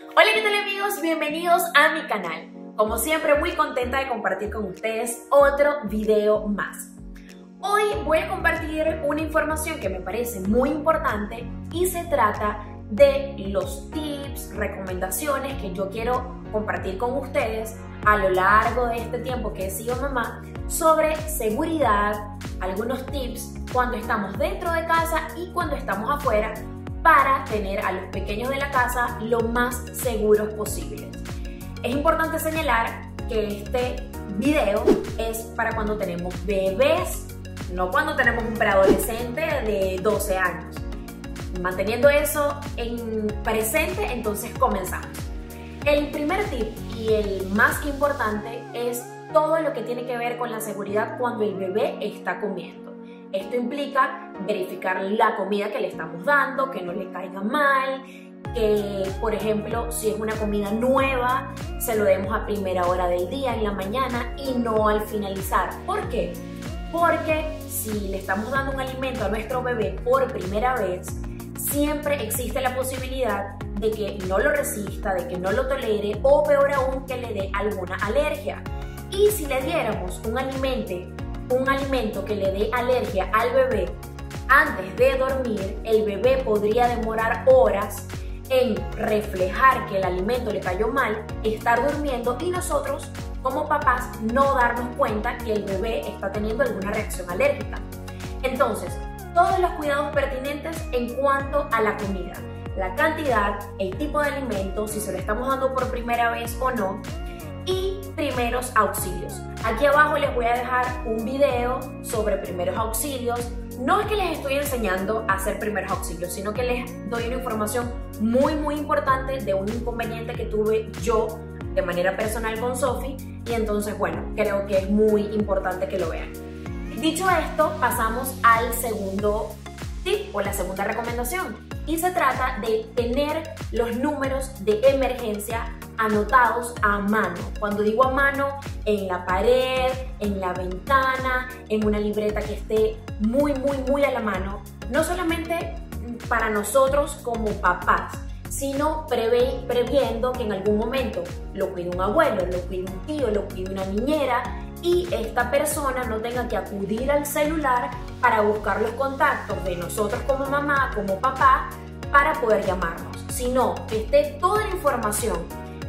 Hola, ¿qué tal amigos? Bienvenidos a mi canal. Como siempre, muy contenta de compartir con ustedes otro video más. Hoy voy a compartir una información que me parece muy importante y se trata de los tips, recomendaciones que yo quiero compartir con ustedes a lo largo de este tiempo que he sido mamá sobre seguridad, algunos tips cuando estamos dentro de casa y cuando estamos afuera para tener a los pequeños de la casa lo más seguros posible. Es importante señalar que este video es para cuando tenemos bebés, no cuando tenemos un preadolescente de 12 años. Manteniendo eso en presente, entonces comenzamos. El primer tip y el más importante es todo lo que tiene que ver con la seguridad cuando el bebé está comiendo. Esto implica verificar la comida que le estamos dando, que no le caiga mal, que por ejemplo si es una comida nueva se lo demos a primera hora del día, en la mañana y no al finalizar. ¿Por qué? Porque si le estamos dando un alimento a nuestro bebé por primera vez, siempre existe la posibilidad de que no lo resista, de que no lo tolere o peor aún que le dé alguna alergia. Y si le diéramos un alimento que le dé alergia al bebé antes de dormir, el bebé podría demorar horas en reflejar que el alimento le cayó mal, estar durmiendo y nosotros como papás no darnos cuenta que el bebé está teniendo alguna reacción alérgica. Entonces, todos los cuidados pertinentes en cuanto a la comida, la cantidad, el tipo de alimento, si se lo estamos dando por primera vez o no, y primeros auxilios. Aquí abajo les voy a dejar un video sobre primeros auxilios. No es que les estoy enseñando a hacer primeros auxilios, sino que les doy una información muy importante de un inconveniente que tuve yo de manera personal con Sophie y entonces bueno, creo que es muy importante que lo vean. Dicho esto, pasamos al segundo tip o la segunda recomendación y se trata de tener los números de emergencia anotados a mano. Cuando digo a mano, en la pared, en la ventana, en una libreta que esté muy a la mano, no solamente para nosotros como papás, sino previendo que en algún momento lo cuide un abuelo, lo cuide un tío, lo cuide una niñera y esta persona no tenga que acudir al celular para buscar los contactos de nosotros como mamá, como papá, para poder llamarnos, sino que esté toda la información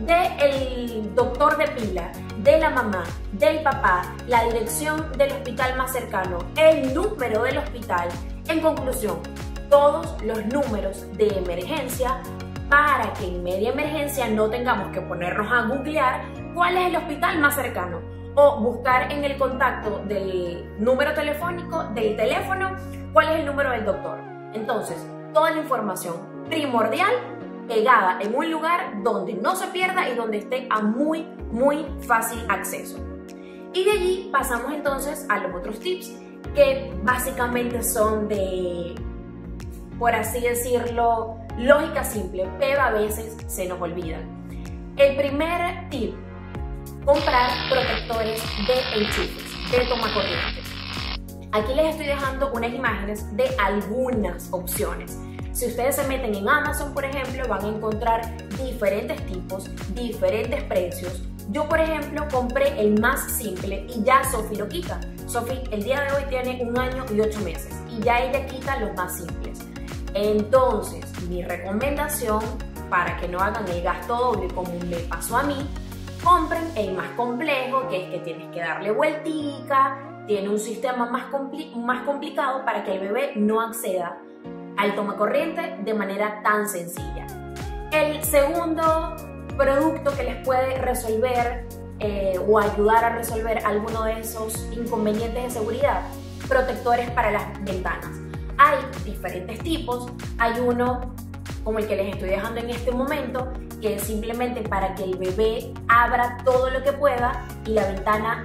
del doctor de pila, de la mamá, del papá, la dirección del hospital más cercano, el número del hospital, en conclusión, todos los números de emergencia para que en media emergencia no tengamos que ponernos a googlear cuál es el hospital más cercano o buscar en el contacto del número telefónico, del teléfono, cuál es el número del doctor. Entonces, toda la información primordial pegada en un lugar donde no se pierda y donde esté a muy fácil acceso. Y de allí pasamos entonces a los otros tips que básicamente son de, por así decirlo, lógica simple, pero a veces se nos olvidan. El primer tip: comprar protectores de enchufes, de tomacorrientes. Aquí les estoy dejando unas imágenes de algunas opciones. Si ustedes se meten en Amazon, por ejemplo, van a encontrar diferentes tipos, diferentes precios. Yo, por ejemplo, compré el más simple y ya Sophie lo quita. Sophie el día de hoy tiene 1 año y 8 meses y ya ella quita los más simples. Entonces, mi recomendación para que no hagan el gasto doble como me pasó a mí, compren el más complejo, que es que tienes que darle vueltica, tiene un sistema más complicado para que el bebé no acceda al tomacorriente de manera tan sencilla. El segundo producto que les puede resolver o ayudar a resolver alguno de esos inconvenientes de seguridad: protectores para las ventanas. Hay diferentes tipos, hay uno como el que les estoy dejando en este momento, que es simplemente para que el bebé abra todo lo que pueda y la ventana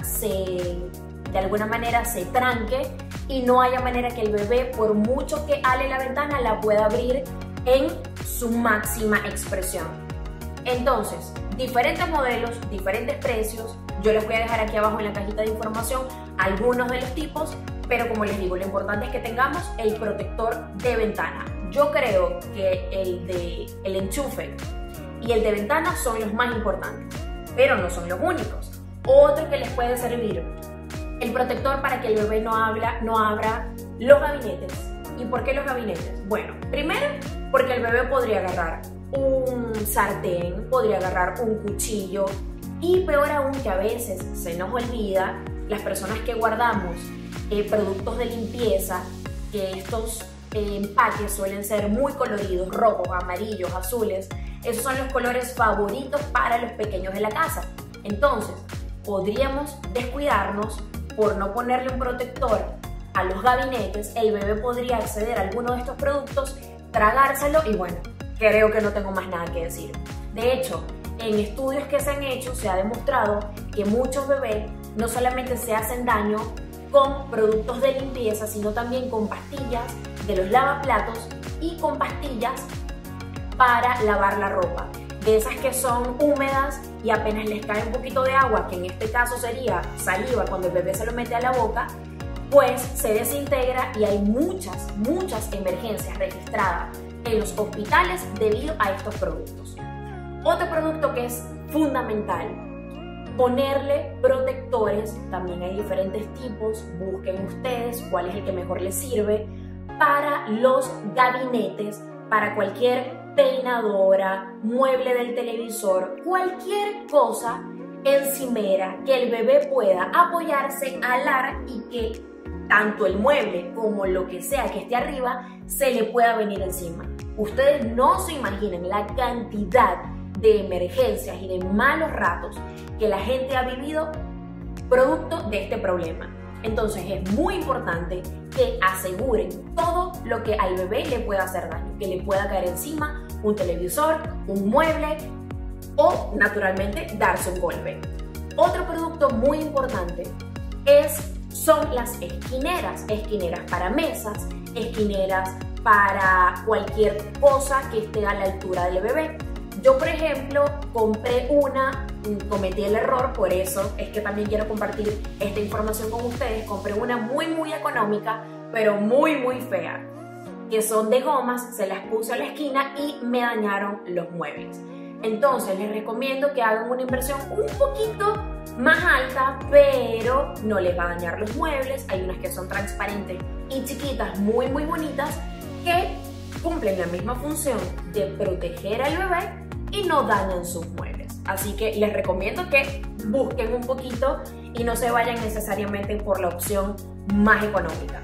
de alguna manera se tranque y no haya manera que el bebé, por mucho que ale la ventana, la pueda abrir en su máxima expresión. Entonces, diferentes modelos, diferentes precios. Yo les voy a dejar aquí abajo en la cajita de información algunos de los tipos, pero como les digo, lo importante es que tengamos el protector de ventana. Yo creo que el enchufe y el de ventana son los más importantes, pero no son los únicos. Otro que les puede servir, el protector para que el bebé no abra los gabinetes. ¿Y por qué los gabinetes? Bueno, primero porque el bebé podría agarrar un sartén, podría agarrar un cuchillo y peor aún que a veces se nos olvida, las personas que guardamos productos de limpieza, que estos empaques suelen ser muy coloridos, rojos, amarillos, azules, esos son los colores favoritos para los pequeños de la casa. Entonces, podríamos descuidarnos por no ponerle un protector a los gabinetes, el bebé podría acceder a alguno de estos productos, tragárselo y bueno, creo que no tengo más nada que decir. De hecho, en estudios que se han hecho se ha demostrado que muchos bebés no solamente se hacen daño con productos de limpieza, sino también con pastillas de los lavaplatos y con pastillas para lavar la ropa. De esas que son húmedas y apenas les cae un poquito de agua, que en este caso sería saliva cuando el bebé se lo mete a la boca, pues se desintegra y hay muchas emergencias registradas en los hospitales debido a estos productos. Otro producto que es fundamental, ponerle protectores, también hay diferentes tipos, busquen ustedes cuál es el que mejor les sirve, para los gabinetes, para cualquier peinadora, mueble del televisor, cualquier cosa encimera que el bebé pueda apoyarse, alar y que tanto el mueble como lo que sea que esté arriba se le pueda venir encima. Ustedes no se imaginan la cantidad de emergencias y de malos ratos que la gente ha vivido producto de este problema. Entonces es muy importante que aseguren todo lo que al bebé le pueda hacer daño, que le pueda caer encima un televisor, un mueble o naturalmente darse un golpe. Otro producto muy importante son las esquineras para mesas, esquineras para cualquier cosa que esté a la altura del bebé. Yo, por ejemplo, compré una, cometí el error, por eso es que también quiero compartir esta información con ustedes. Compré una muy económica, pero muy fea, que son de gomas, se las puse a la esquina y me dañaron los muebles. Entonces les recomiendo que hagan una inversión un poquito más alta, pero no les va a dañar los muebles. Hay unas que son transparentes y chiquitas, muy bonitas, que cumplen la misma función de proteger al bebé y no dañan sus muebles. Así que les recomiendo que busquen un poquito y no se vayan necesariamente por la opción más económica.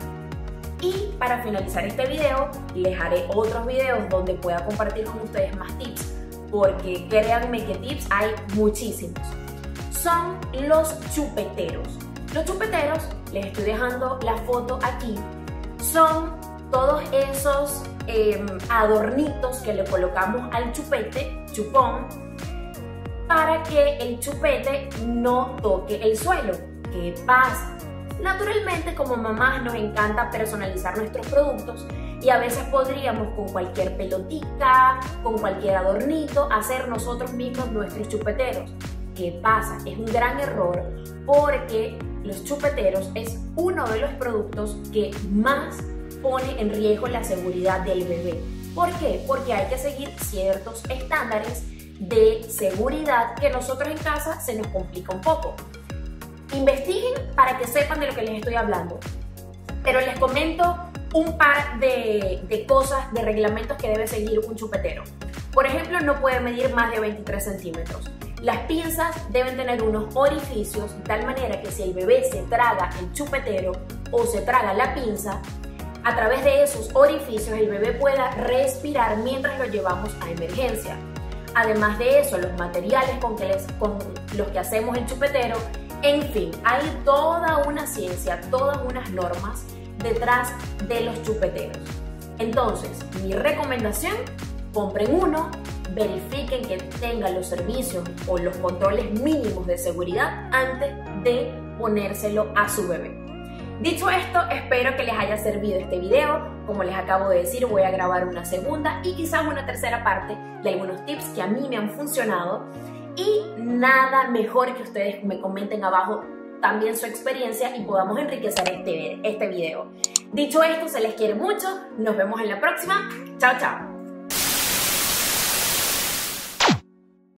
Y para finalizar este video, les haré otros videos donde pueda compartir con ustedes más tips, porque créanme que tips hay muchísimos. Son los chupeteros. Los chupeteros, les estoy dejando la foto aquí, son todos esos adornitos que le colocamos al chupón, para que el chupete no toque el suelo. ¿Qué pasa? Naturalmente, como mamás nos encanta personalizar nuestros productos y a veces podríamos con cualquier pelotica, con cualquier adornito, hacer nosotros mismos nuestros chupeteros. ¿Qué pasa? Es un gran error porque los chupeteros es uno de los productos que más pone en riesgo la seguridad del bebé. ¿Por qué? Porque hay que seguir ciertos estándares de seguridad que nosotros en casa se nos complica un poco. Investiguen para que sepan de lo que les estoy hablando, pero les comento un par de cosas, de reglamentos que debe seguir un chupetero. Por ejemplo, no puede medir más de 23 centímetros. Las pinzas deben tener unos orificios de tal manera que si el bebé se traga el chupetero o se traga la pinza, a través de esos orificios el bebé pueda respirar mientras lo llevamos a emergencia. Además de eso, los materiales con los que hacemos el chupetero, en fin, hay toda una ciencia, todas unas normas detrás de los chupeteros. Entonces, mi recomendación, compren uno, verifiquen que tengan los servicios o los controles mínimos de seguridad antes de ponérselo a su bebé. Dicho esto, espero que les haya servido este video. Como les acabo de decir, voy a grabar una segunda y quizás una tercera parte de algunos tips que a mí me han funcionado. Y nada mejor que ustedes me comenten abajo también su experiencia y podamos enriquecer este video. Dicho esto, se les quiere mucho. Nos vemos en la próxima. Chao, chao.